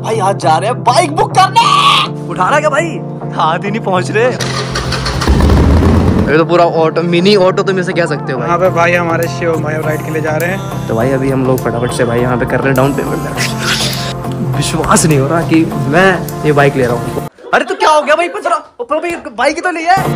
भाई आज जा रहे हैं बाइक बुक करने। उठा रहा क्या भाई? हाथ ही नहीं पहुंच रहे। ये तो पूरा ऑटो, मिनी ऑटो तुम इसे कह सकते हो भाई। यहाँ पे भाई हमारे शिव भाई राइड के लिए जा रहे हैं। तो भाई अभी हम लोग फटाफट से भाई यहाँ पे कर रहे हैं डाउन पेमेंट। विश्वास नहीं हो रहा कि मैं ये बाइक ले रहा हूँ। अरे तो क्या हो गया भाई? बाइक ही तो ली है।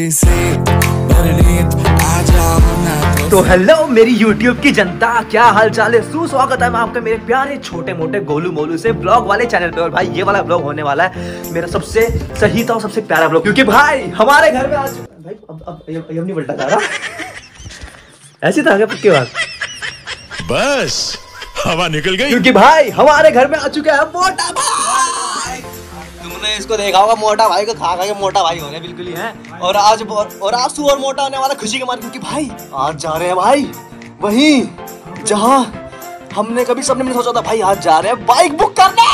तो हेलो मेरी YouTube की जनता, क्या हाल चाल है? सुस्वागत है मैं आपका मेरे प्यारे छोटे मोटे गोलू मोलू से ब्लॉग वाले चैनल पे। और भाई ये वाला ब्लॉग होने वाला है मेरा सबसे सही था और सबसे प्यारा ब्लॉग, क्योंकि भाई हमारे घर में आज भाई अब नहीं पलटा जा रहा। ऐसी था क्या पक्की बात? बस हवा निकल गई, क्योंकि भाई हमारे घर में आ चुका है मोटा भाई। तुमने इसको देखा होगा, मोटा भाई को खा के मोटा भाई होने बिल्कुल ही है। और आज और मोटा होने वाला खुशी के मारे, क्योंकि भाई आज जा रहे हैं भाई वहीं जहां हमने कभी सपने में नहीं सोचा था। भाई आज जा रहे हैं बाइक बुक करने।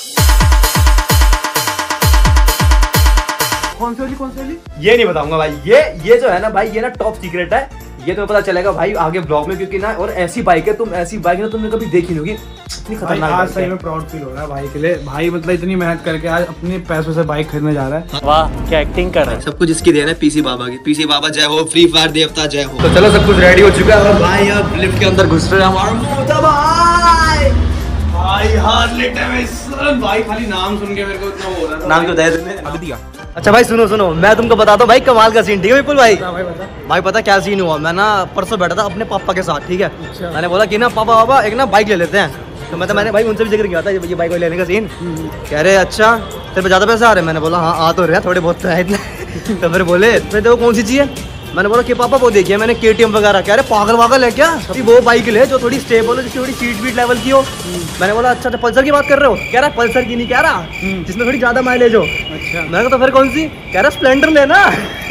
कौन सी वाली? ये नहीं बताऊंगा भाई। ये जो है ना भाई, ये ना टॉप सीक्रेट है। ये तुम्हें पता चलेगा भाई आगे ब्लॉग में, क्योंकि ना और ऐसी बाइक है, ऐसी बाइक ना तुमने कभी देखी नहीं होगी। इतनी खतरनाक। आज सही में प्राउड फील हो रहा है भाई के लिए। भाई मतलब इतनी मेहनत करके आज अपने पैसों से बाइक खरीदने जा रहा है। वाह क्या एक्टिंग कर रहा है। सब कुछ इसकी देन है पीसी बाबा की। पीसी बाबा जय हो, फ्री फायर देवता जय हो। तो चलो सब कुछ रेडी हो चुका है भाई। अब लिफ्ट के अंदर घुस रहे हैं हमारे मोटा भाई। भाई हार्ले डेविडसन भाई, खाली नाम सुन के मेरे को इतना हो रहा था। नाम क्यों दे दिया? अच्छा भाई सुनो, मैं तुमको बताता हूँ भाई कमाल का सीन, ठीक है विपुल भाई? भाई पता क्या सीन हुआ? मैं ना परसों बैठा था अपने पापा के साथ, ठीक है? अच्छा। मैंने बोला कि ना पापा एक ना बाइक ले लेते हैं। तो मैंने भाई उनसे भी जिक्र किया था ये बाइक लेने का सीन। कह रहे अच्छा तेरे पे ज्यादा पैसे आ रहे हैं? मैंने बोला हाँ आ तो रहे थोड़े बहुत तो है इतने। तो फिर बोले देखो कौन सी चाहिए? मैंने बोला कि पापा वो देखिए मैंने KTM वगैरह। कह रहे पागल है क्या? वो बाइक ले जो थोड़ी स्टेबल हो, जिसकी थोड़ी सीट लेवल की हो। मैंने बोला अच्छा पल्सर की बात कर रहे हो? कह रहा पल्सर की नहीं, कह रहा जिसमें थोड़ी ज्यादा माइलेज हो। अच्छा। मैंने कहा तो फिर कौन सी? कह रहा स्प्लेंडर लेना।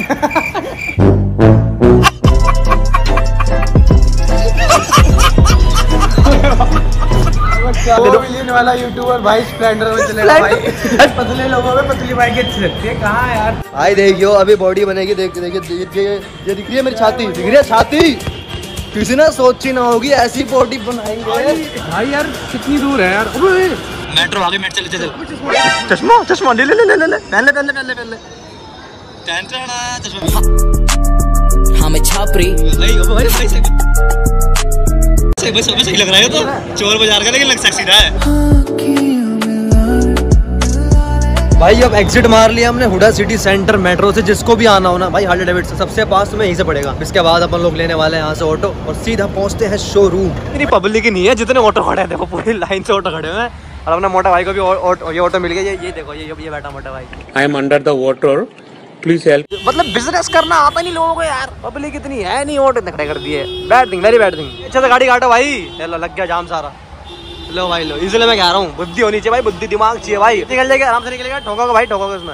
वाला यूट्यूबर भाई स्प्लेंडर में चलेगा भाई। पतले लोगों में पतली बाइक अच्छी लगती है। कहाँ है यार भाई? देखियो अभी बॉडी बनेगी। देखिए ये दिख रही है मेरी छाती, दिख रही है छाती। किसी ने सोची ना होगी ऐसी बॉडी बनाएंगे भाई। यार कितनी दूर है यार? मेट्रो आगे मेट्रो चल। चश्मा ले पहले हमें छापरी सही लग रहा है। तो चोर बाजार का लेकिन लग सेक्सी रहा है भाई। अब एग्जिट मार लिया हमने हुडा सिटी सेंटर मेट्रो से। जिसको भी आना हो ना भाई हार्ले डेविडसन सबसे पास में यहीं से पड़ेगा। इसके बाद अपन लोग लेने वाले हैं यहाँ से ऑटो और सीधा पहुँचते हैं शोरूम। इतनी पब्लिक ही नहीं है जितने ऑटो खड़े हैं। देखो पूरी लाइन से ऑटो खड़े हुए हैं। और अपना मोटा भाई को भी ये ऑटो मिल गया। ये देखो ये बैठा मोटा भाई। I am under the water, please help. मतलब बिजनेस करना आता नहीं लोगों को यार। पब्लिक इतनी है नहीं, ऑटो इतने खड़े कर दिए। Bad thing, very bad thing. अच्छा से गाड़ी काटो भाई। लग गया जाम सारा। लो भाई लो, इसलिए मैं कह रहा हूँ बुद्धि होनी चाहिए भाई, बुद्धि दिमाग चाहिए भाई। निकल जाएगा आराम से, निकलेगा। ठोकोगे भाई, ठोकोगे उसमें।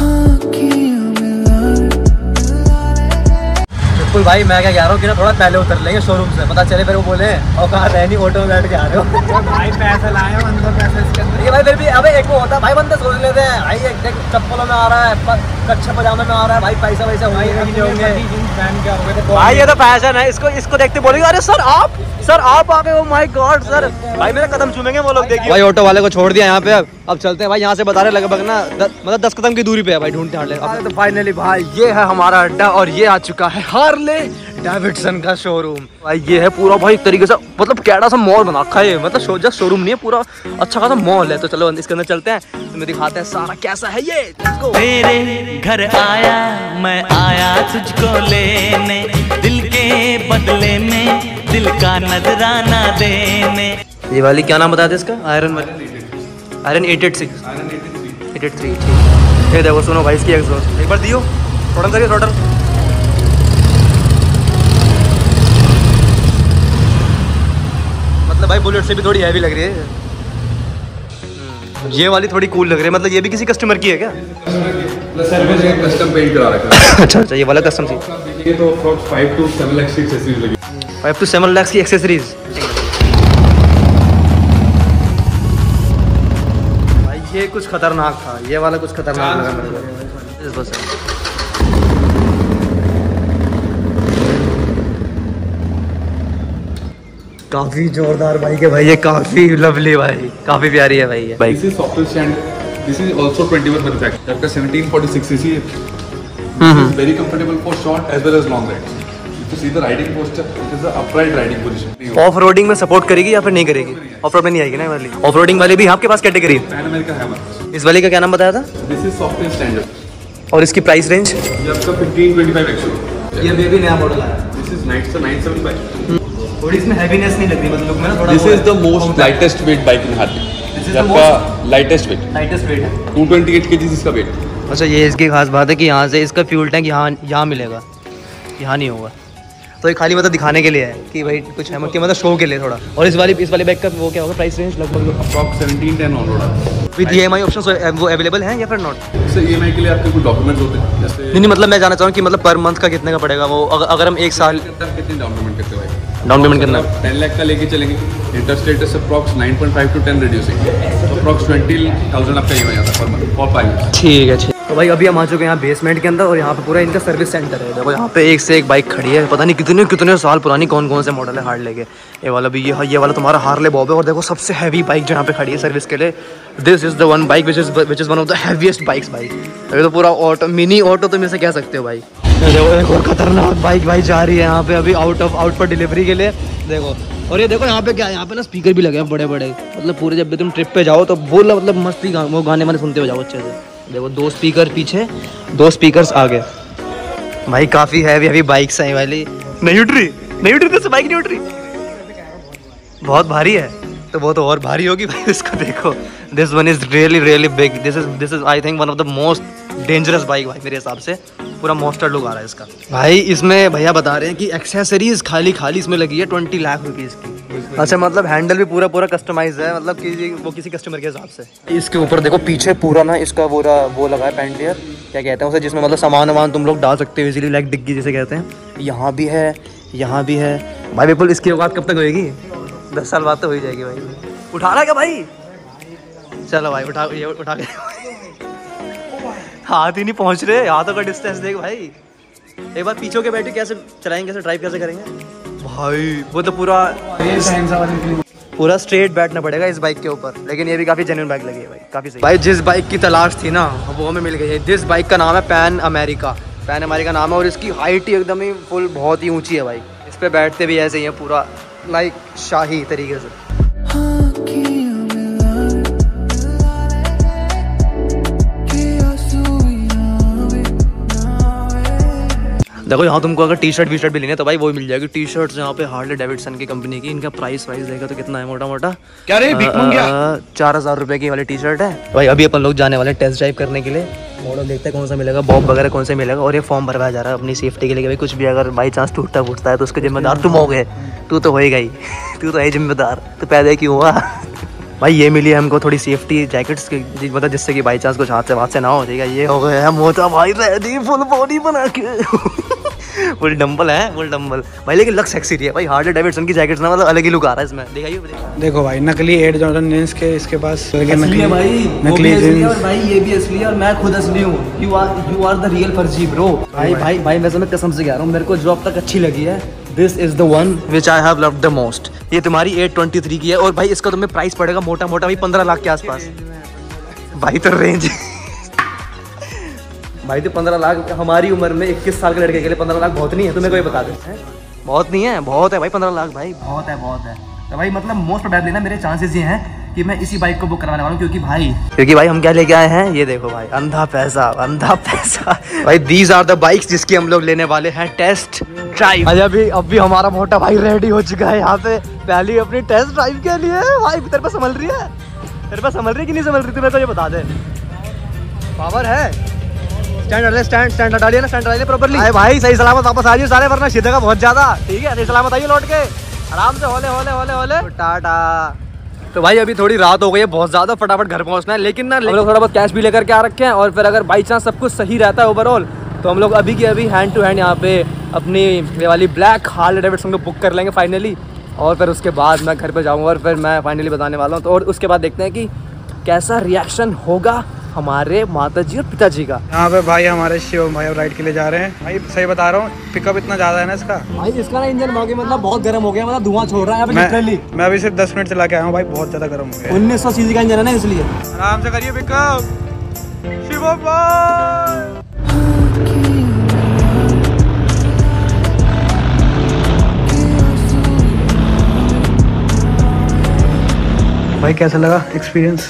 बिल्कुल भाई मैं क्या कह रहा हूँ कि ना थोड़ा पहले उतर लेंगे शोरूम से, पता चले फिर वो बोले और कहा है नहीं ऑटो में बैठ के आ रहे हो। भाई पैसे लाए हो अंदर पैसे इसके अंदर। ये भाई फिर भी अबे एक वो होता है भाई, बंदे सोच लेते हैं भाई एक देख चप्पलों में आ रहा है, कच्चे पजामे में आ रहा है भाई, पैसा वैसा होंगे भाई। ये तो फैशन है। इसको देखते बोलेंगे अरे सर आप आ गए। Oh my god sir. भाई मेरे कदम चूमेंगे वो लोग। देखिए भाई ऑटो वाले को छोड़ दिया यहाँ पे। अब चलते हैं भाई यहाँ से। बता रहे लगभग ना मतलब 10 कदम की दूरी पे है भाई। ढूंढते हैं। तो फाइनली भाई ये है हमारा अड्डा और ये आ चुका है हार्ले डेविडसन का शोरूम भाई। ये है पूरा भाई एक तरीके से मतलब कैडा सा मॉल बना रखा है। मतलब जस्ट शोरूम नहीं है, पूरा अच्छा खासा मॉल है। तो चलो इसके अंदर चलते हैं, तुम्हें दिखाते हैं सारा कैसा है ये। तेरे घर आया मैं आया तुझको लेने, दिल के बदले में दिल का नजराना देने। ये वाली क्या नाम बता दे इसका? आयरन 883। ये देखो सुनो भाई इसकी एग्जॉस्ट एक बार दियो। थोड़ा करिए थोड़ा। मतलब भाई बुलेट से भी थोड़ी हैवी लग रही है। ये वाली थोड़ी कूल लग रही है। मतलब ये भी किसी कस्टमर की है क्या? सर्विस कस्टम पेंट करा रखा है। अच्छा ये वाला कस्टम थी। ये तो 5 to 7 लाख की एक्सेसरीज लगी। 5 to 7 लाख की एक्सेसरीज भाई। ये कुछ खतरनाक था, ये वाला कुछ खतरनाक लगा मेरे को। काफी जोरदार बाइक है भाई ये, काफी लवली भाई, काफी प्यारी है भाई ये bike. This is software stand. This is also 21 manufactured. आपका 1746 cc है. This is very comfortable for short as well as long rides. If you see the riding posture, it is a upright riding position. Off roading में support करेगी या फिर नहीं करेगी? Of road में नहीं आएगी ना वाली? ऑफ रोडिंग वाले भी आपके पास कैटेगरी? Pan America Hammer. इस वाली का क्या नाम बताया था? This is software standard. और इसकी प्राइस रेंज? ये आपका 1525 एक्चुअली. ये भी नया मॉडल आया। This is 975. थोड़ी इसमें हैवीनेस नहीं लग रही मतलब लुक में ना थोड़ा। This is the most lightest weight bike in Harley. This is ये the आपका lightest weight. लाइटेस्ट वेट है। 228 kg इसका weight. अच्छा ये इसकी खास बात है कि यहाँ से इसका फ्यूल टैंक यहाँ मिलेगा, यहाँ नहीं होगा। तो ये खाली मतलब दिखाने के लिए है कि भाई कुछ है मतलब शो के लिए थोड़ा। और इस वाली बैग का वो क्या होगा प्राइस रेंज लगभग? Approx 1710 on road. With EMI option वो अवेलेबल हैं या फिर नॉट? इससे EMI के लिए आपके कुछ डॉक्यूमेंट्स होते हैं जैसे नहीं मतलब मैं जानना चाहूँ कि मतलब पर मंथ का कितने का पड़ेगा वो, अगर हम एक साल कितनी डाउन पेमेंट करते हैं भाई? डाउन पेमेंट करना 10 लाख का लेके चलेंगे, interest rate is approx 9.5 to 10 reducing, तो अप्रॉक्स 20,000 आपका EMI आता है पर मंथ फॉर 5 years. ठीक है। तो भाई अभी हम आ चुके हैं यहाँ बेसमेंट के अंदर और यहाँ पे पूरा इनका सर्विस सेंटर है। देखो यहाँ पे एक से एक बाइक खड़ी है, पता नहीं कितने कितने साल पुरानी, कौन कौन से मॉडल है हार्ले के। ये वाला भी ये वाला तुम्हारा हार्ले बॉब है। और देखो सबसे हैवी बाइक जो यहाँ पे खड़ी है सर्विस के लिए, this is the one bike which is one of the heaviest bikes भाई। अभी तो पूरा ऑटो, मिनी ऑटो तुम इसे कह सकते हो भाई। देखो एक और खतरनाक बाइक भाई जा रही है यहाँ पे अभी आउट पर डिलीवरी के लिए। देखो और ये देखो यहाँ पे क्या है, यहाँ पे ना स्पीकर भी लगे हैं बड़े बड़े, मतलब पूरे जब भी तुम ट्रिप पे जाओ तो बोल मतलब मस्ती वो गाने वाने सुनते हो जाओ अच्छे से। देखो 2 स्पीकर पीछे, 2 स्पीकर्स आगे। भाई काफ़ी हैवी बाइक्स हैं वाली। नहीं उठ रही तो बाइक नहीं उठ रही, बहुत भारी है तो वो तो और भारी होगी भाई। इसको देखो, this one is really big. This is I think one of the most dangerous bike भाई मेरे हिसाब से। पूरा मॉन्स्टर लुक आ रहा है इसका भाई। इसमें भैया बता रहे हैं कि एक्सेसरीज खाली इसमें लगी है 20 लाख रुपीज़ की। अच्छा मतलब हैंडल भी पूरा कस्टमाइज है, मतलब कि किसी कस्टमर के हिसाब से। इसके ऊपर देखो पीछे पूरा ना इसका पूरा वो लगा है पेंटियर, क्या कहते हैं उसे, जिसमें मतलब सामान तुम लोग डाल सकते हो इजीली, लाइक डिग्गी जिसे कहते हैं। यहाँ भी है भाई। बिल्कुल इसकी औकात कब तक होएगी? 10 साल बाद तो हो ही जाएगी भाई। उठाना क्या भाई? चलो भाई उठा के हाथ ही नहीं पहुँच रहे, हाथों का डिस्टेंस देख भाई। एक बार पीछे के बैठे कैसे चलाएंगे, कैसे ड्राइव कैसे करेंगे भाई? वो तो पूरा स्ट्रेट बैठना पड़ेगा इस बाइक के ऊपर। लेकिन ये भी काफ़ी जेन्युइन बाइक लगी है भाई, काफ़ी सही। भाई जिस बाइक की तलाश थी ना वो हमें मिल गई है। दिस बाइक का नाम है पैन अमेरिका नाम है। और इसकी हाइट ही एकदम ही फुल बहुत ही ऊंची है भाई। इस पे बैठते भी ऐसे ही है पूरा लाइक शाही तरीके से। देखो यहाँ तुमको अगर टी शर्ट भी लेनी है तो भाई वो मिल जाएगी। टी शर्ट्स यहाँ पे हार्ले डेविडसन की कंपनी की। इनका प्राइस देखा तो कितना है मोटा क्या रे 4,000 रुपए की वाली टी शर्ट है भाई। अभी अपन लोग जाने वाले टेस्ट ड्राइव करने के लिए, मॉडल देखते हैं कौन सा मिलेगा, बॉब वगैरह कौन सा मिलेगा। और ये फॉर्म भरवाया जा रहा है अपनी सेफ्टी के लिए, भाई कुछ भी अगर बाई चांस टूटता फूटता है तो उसके जिम्मेदार तुम हो गए। तू तो होएगा ही, तू तो है जिम्मेदार, तो पैदा क्यों हुआ भाई। ये मिली है हमको थोड़ी सेफ्टी जैकेट्स की, मतलब जिससे कि बाई चांस कुछ हाथ से ना हो जाएगा। ये हो गया मोटा भाई रेडी फुल बॉडी बना के फुल डंबल भाई। लेकिन लग सेक्सी है भाई। हार्ले डेविडसन की जैकेट्स ना मतलब अलग ही लुक आ रहा है इसमें। दिखाइए देखो भाई नकली एयर जॉर्डन जींस के इसके पास नकली है भाई, नकली जींस। और भाई ये भी असली है और मैं खुद असली हूँ। यू आर द रियल फर्जी ब्रो। भाई वैसे मैं कसम से कह रहा हूँ, मेरे को जो अब तक अच्छी लगी है this is the one which I have loved the most. ये तुम्हारी 823 की है और भाई इसका तुम्हें प्राइस पड़ेगा मोटा भाई 15 लाख के आसपास भाई। तो रेंज भाई तो 15 लाख हमारी उम्र में 21 साल के लड़के के लिए 15 लाख बहुत नहीं है? तुम्हें कोई बता दे बहुत नहीं है? बहुत है भाई 15 लाख भाई, बहुत है। तो भाई मतलब मोस्ट प्रोबेबली ना मेरे चांसेस ये हैं कि मैं इसी बाइक को बुक करवाने वाला हूँ। क्योंकि भाई हम क्या लेके आए हैं, ये देखो भाई अंधा पैसा भाई। दीज आर द बाइक्स जिसकी हम लोग लेने वाले हैं टेस्ट ड्राइव। अभी हमारा मोटा भाई रेडी हो चुका है यहाँ पे पहली अपनी टेस्ट ड्राइव के लिए। भाई तेरे पे संभल रही है कि नहीं संभल रही? तुम्हें तो ये बता दे, पावर है? स्टैंड डालिए ना, स्टैंड डालिए प्रॉपर्ली भाई। सही सलामत वापस आ जाइए सारे, वरना सीधेगा बहुत ज्यादा। ठीक है सही सलामत आइए लौट के आराम से, होले टाटा। तो भाई अभी थोड़ी रात हो गई है बहुत ज्यादा, फटाफट घर पहुंचना है। लेकिन ना हम लोग थोड़ा बहुत कैश भी लेकर के आ रखे हैं। और फिर अगर बाई चांस सब कुछ सही रहता है ओवरऑल तो हम लोग अभी की अभी हैंड टू हैंड यहाँ पे अपनी ये वाली ब्लैक हार्ले डेविडसन को बुक कर लेंगे फाइनली। और फिर उसके बाद मैं घर पे जाऊँगा और फिर मैं फाइनली बताने वाला हूँ। तो और उसके बाद देखते हैं कि कैसा रिएक्शन होगा हमारे माताजी और पिताजी का। यहाँ पे भाई हमारे शिवम भाई राइड के लिए जा रहे हैं। भाई सही बता रहा हूँ, पिकअप इतना ज्यादा है ना इसका। भाई इसका ना इंजन भागे मतलब बहुत गर्म हो गया, मतलब धुआं छोड़ रहा है लिटरली। मैं अभी सिर्फ 10 मिनट चला के आया हूँ भाई, बहुत ज्यादा गर्म हो गया। 1900 सीसी का इंजन है ना, इसलिए आराम से करिए पिकअप शिवम भाई। भाई कैसा लगा एक्सपीरियंस?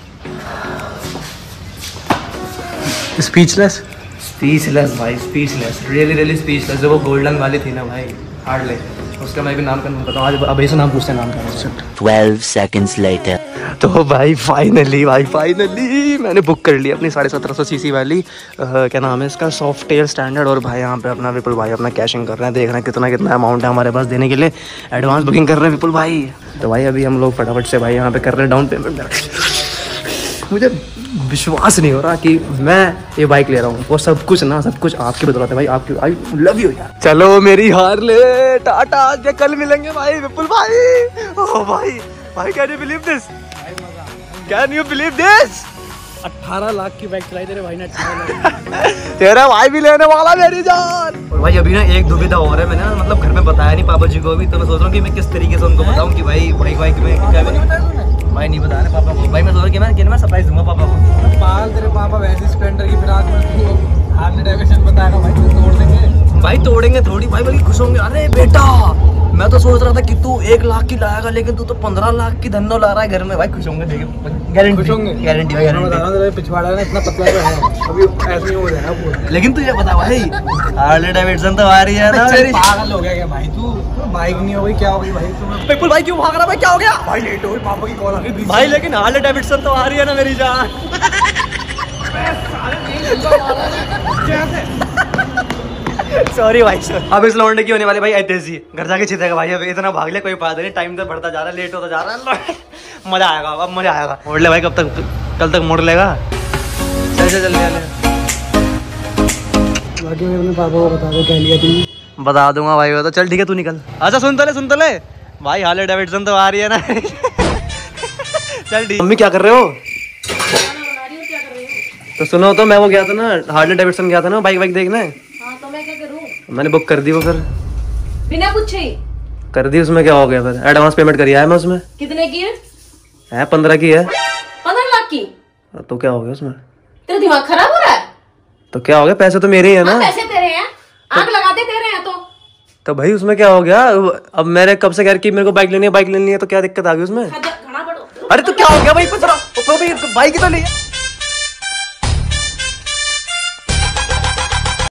स्पीचलेस भाई, स्पीचलेस, रियली स्पीचलेस। जो वो गोल्डन वाली थी ना भाई, हार्डले, उसका मैं भी नाम का नहीं पता। आज अभी से नाम पूछते हैं नाम का। 12 seconds later. तो भाई फाइनली मैंने बुक कर ली अपनी 1750 सीसी वाली क्या नाम है इसका, सॉफ्ट टेल स्टैंडर्ड। और भाई यहाँ पे अपना विपुल भाई अपना कैशिंग कर रहे हैं, देख रहे हैं कितना अमाउंट है हमारे पास देने के लिए। एडवांस बुकिंग कर रहे हैं विपुल भाई। तो भाई अभी हम लोग फटाफट से भाई यहाँ पे कर रहे हैं डाउन पेमेंट। मुझे विश्वास नहीं हो रहा कि मैं ये बाइक ले रहा हूँ, वो सब कुछ आपकी बदौलत है भाई, आपकी। आई लव यू यार। चलो मेरी हार्ले, टाटा, कल मिलेंगे भाई विपुल भाई। ओ भाई can you believe this? 18 lakh की बाइक चलाई तेरे भाई ने। 18 लाख तेरा भाई भी लेने वाला मेरी जान। और भाई अभी ना एक दुविधा हो रहा है, मैंने ना मतलब घर में बताया नहीं पापा जी को अभी, तो मैं सोच रहा हूँ कि मैं किस तरीके से उनको बताऊँ कि भाई बाइक में क्या भाई नहीं बताया पापा को। भाई मैं सोच रहा हूँ कि मैं सरप्राइज दूंगा पापा को। पाल तेरे पापा वैसे स्प्लेंडर की फिराक में हार्ले डेविडसन बताएगा भाई, तू तोड़ देंगे। भाई तोड़ेंगे थोड़ी भाई, बल्कि खुश होंगे। अरे बेटा मैं तो सोच रहा था कि तू 1 लाख की लाएगा, लेकिन तू तो 15 लाख की धन्नो ला रहा है घर में। भाई खुश होंगे, गारंटी। पिछवाड़ा ना इतना पतला तो है, अभी ऐसे ही हो जाएगा पूरा। लेकिन तुझे पता भाई हार्ले डेविडसन तो आ रही है ना मेरी। पागल हो गया क्या भाई तू? बाइक नहीं हो गई, क्या हो गई भाई तुम्हें? विपुल भाई क्यों भाग रहा भाई, क्या हो गया भाई लेट हो गई, पापा की कॉल आ गई भाई? लेकिन हार्ले डेविडसन तो आ रही है ना मेरी जान। सॉरी भाई सर। अब इस लौंडे की होने वाली भाई ऐसी घर जाके जीतेगा भाई। अब इतना भाग ले कोई फायदा नहीं, टाइम तो बढ़ता जा रहा है, लेट होता जा रहा है। मजा आएगा, अब मजा आएगा। मोड़ ले भाई, कल तक मोड़ लेगा। चल बाकी मैं अपने पापा को बता दो क्या लिया तुमने। बता दूंगा भाई वो तो। चल ठीक है तू निकल। अच्छा सुन तो ले भाई, हार्ले डेविडसन तो आ रही है ना। चल ठीक। मम्मी क्या कर रहे हो? तो सुनो, तो मैं वो गया था ना, हार्ले डेविडसन गया था ना बाइक देखने। तो मैं क्या करूं? मैंने बुक कर दी वो, फिर बिना पूछे कर दी। उसमें क्या हो गया फिर? एडवांस पेमेंट करी है मैं उसमें। कितने की है? 15 की है। 15 लाख की? तो क्या हो गया उसमें? तेरा दिमाग खराब हो रहा है? तो क्या हो गया? पैसे तो मेरे ही है ना। पैसे तेरे हैं, आग लगाते तेरे हैं। तो भाई उसमें क्या हो गया? अब मैंने कब से कह रही कि मेरे को बाइक लेनी है, तो क्या दिक्कत आ गई उसमें? घना पड़ो। अरे तो क्या हो गया भाई? 15 बाइक ही तो ली है।